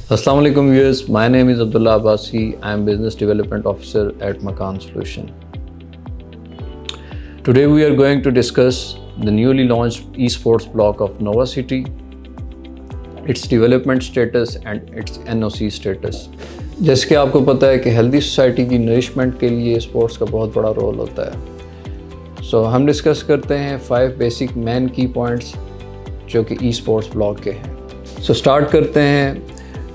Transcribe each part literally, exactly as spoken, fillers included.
Assalamu alaikum viewers, my name is Abdullah Abbasi. I am Business Development Officer at Makan Solution. Today we are going to discuss the newly launched esports block of Nova City, its development status and its N O C status. जैसे कि आपको पता है कि healthy society की nourishment के लिए sports का बहुत बड़ा रोल होता है. सो so, हम डिस्कस करते हैं five basic main key points जो कि ई स्पोर्ट्स ब्लॉक के हैं. सो so, स्टार्ट करते हैं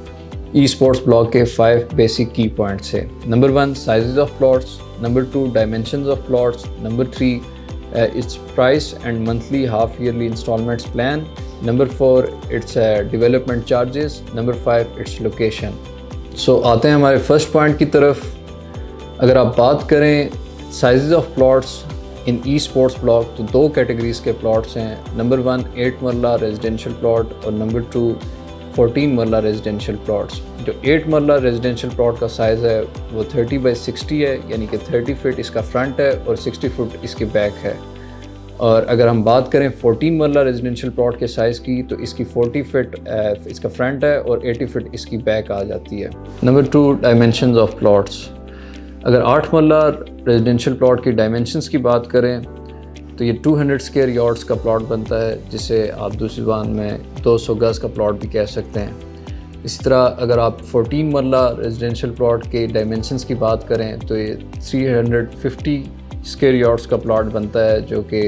ई स्पोर्ट्स ब्लॉक के फाइव बेसिक की पॉइंट्स से. Number one, sizes of plots. Number two, dimensions of plots. Number three, its price and monthly half yearly installments plan. Number four, its development charges. Number five, its location. So आते हैं हमारे first point की तरफ. अगर आप बात करें sizes of plots in E sports block, तो दो कैटेगरीज के प्लॉट्स हैं. Number one, eight marla residential plot और number two fourteen marla residential plots. जो एट मरला रेजिडेंशियल प्लॉट का साइज़ है वो थर्टी बाई सिक्सटी है, यानी कि थर्टी फीट इसका फ्रंट है और सिक्सटी फुट इसकी बैक है. और अगर हम बात करें फोर्टीन मरला रेजिडेंशियल प्लॉट के साइज़ की, तो इसकी फोर्टी फीट इसका फ्रंट है और एटी फीट इसकी बैक आ जाती है. Number two, dimensions of plots. अगर आठ मरला रेजिडेंशियल प्लॉट की डायमेंशंस की बात करें तो ये टू हंड्रेड स्क्वायर यार्ड्स का प्लॉट बनता है, जिसे आप दूसरी ज़बान में दो सौ गज़ का प्लॉट भी कह सकते हैं. इसी तरह अगर आप फोर्टीन मरला रेजिडेंशियल प्लॉट के डायमेंशंस की बात करें तो ये three hundred fifty square yards का प्लॉट बनता है, जो कि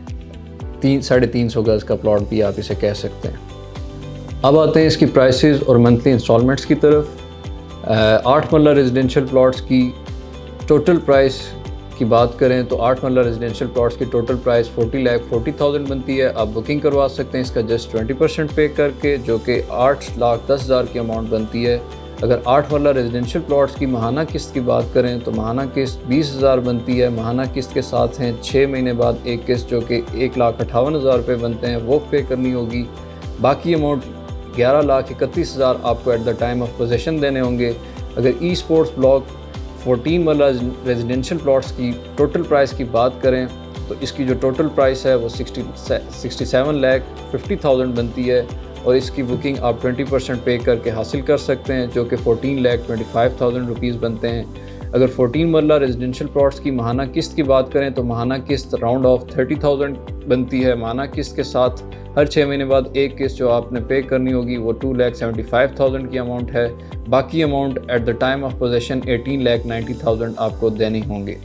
तीन साढ़े तीन सौ गज़ का प्लॉट भी आप इसे कह सकते हैं. अब आते हैं इसकी प्राइसेस और मंथली इंस्टॉलमेंट्स की तरफ. आठ मरला रेजिडेंशियल प्लॉट्स की टोटल प्राइस की बात करें तो आठ मरला रेजिडेंशियल प्लॉट्स की total price forty lakh forty thousand बनती है. आप बुकिंग करवा सकते हैं इसका जस्ट ट्वेंटी परसेंट पे करके, जो कि आठ लाख दस हज़ार की अमाउंट बनती है. अगर आठ मरला रेजिडेंशियल प्लॉट्स की माहाना किस्त की बात करें तो माहाना किस्त बीस हज़ार बनती है. माहाना किस्त के साथ हैं छः महीने बाद एक किस्त जो कि एक लाख अट्ठावन हज़ार रुपये बनते हैं, वो पे करनी होगी. बाकी अमाउंट ग्यारह लाख इकतीस हज़ार आपको at the time of possession देने होंगे. अगर E sports block fourteen marla residential plots की टोटल प्राइस की बात करें तो इसकी जो टोटल प्राइस है वो sixty sixty seven lakh fifty thousand बनती है और इसकी बुकिंग आप ट्वेंटी परसेंट पे करके हासिल कर सकते हैं, जो कि fourteen lakh twenty five thousand rupees बनते हैं. अगर फोर्टीन मरला रेजिडेंशियल प्लॉट्स की माहाना किस्त की बात करें तो माहाना किस्त राउंड ऑफ थर्टी थाउजेंड बनती है. माहाना किस्त के साथ हर छः महीने बाद एक किस्त जो आपने पे करनी होगी वो two lakh seventy five thousand की अमाउंट है. बाकी amount at the time of possession eighteen lakh ninety thousand आपको देने होंगे.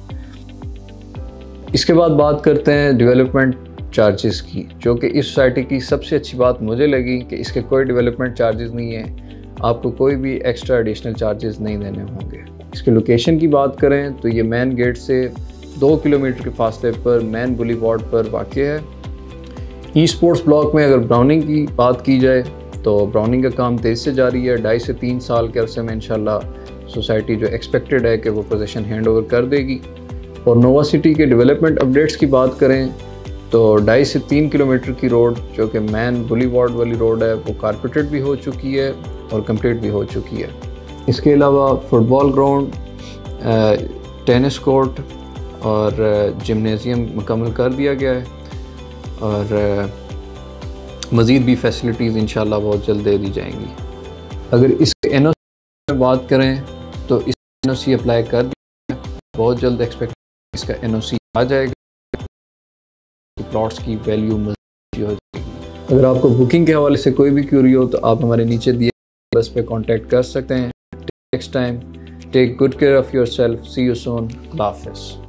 इसके बाद बात करते हैं डेवलपमेंट चार्जेस की, जो कि इस सोसाइटी की सबसे अच्छी बात मुझे लगी कि इसके कोई डेवलपमेंट चार्जेस नहीं है. आपको कोई भी एक्स्ट्रा एडिशनल चार्जेस नहीं देने होंगे. इसके लोकेशन की बात करें तो ये मेन गेट से दो किलोमीटर के फासले पर मेन बुलीवार्ड पर वाक़ है. ई स्पोर्ट्स ब्लॉक में अगर ब्राउनिंग की बात की जाए तो ब्राउनिंग का काम तेज़ से जारी है. ढाई से तीन साल के अरसे में इंशाल्लाह सोसाइटी जो एक्सपेक्टेड है कि वो पोजीशन हैंड ओवर कर देगी. और नोवा सिटी के डेवलपमेंट अपडेट्स की बात करें तो ढाई से तीन किलोमीटर की रोड जो कि मैन बुलीवार्ड वाली रोड है वो कारपेटेड भी हो चुकी है और कंप्लीट भी हो चुकी है. इसके अलावा फुटबॉल ग्राउंड, टेनिस कोर्ट और जिमनेजियम मुकम्मल कर दिया गया है और मज़ीद भी फैसिलिटीज़ इंशाल्लाह बहुत जल्द दे दी जाएंगी. अगर इसके एन ओ सी में बात करें तो इस एन ओ सी अप्लाई कर दिया, बहुत जल्द एक्सपेक्ट इसका एन ओ सी आ जाएगा. प्लॉट्स की वैल्यू मज़ीद हो जाएगी. अगर आपको बुकिंग के हवाले से कोई भी क्यूरी हो तो आप हमारे नीचे दिए बस पे कांटेक्ट कर सकते हैं. Next time, take good care of yourself. See you soon. अल्लाह हाफ़िज़.